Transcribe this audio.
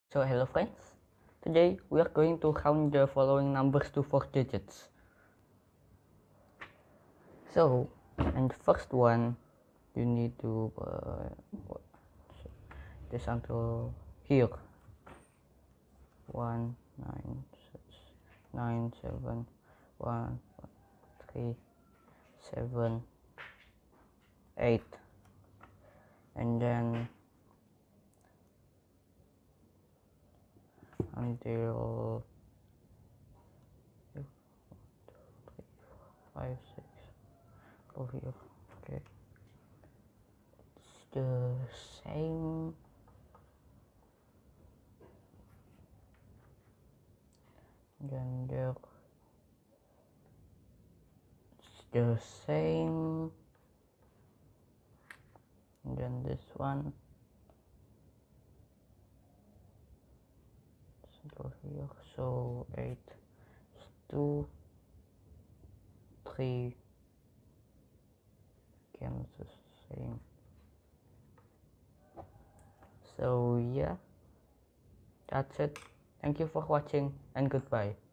So hello friends, today we are going to count the following numbers to 4 digits. So, and the first one, you need to this until here. 1 9 6 9 7 1 3 7 8, and then until 5 6 over here. Okay, it's the same. Then there, it's the same. And then this one, go here. So 8 is 2, 3 again the same. So yeah, that's it. Thank you for watching and goodbye.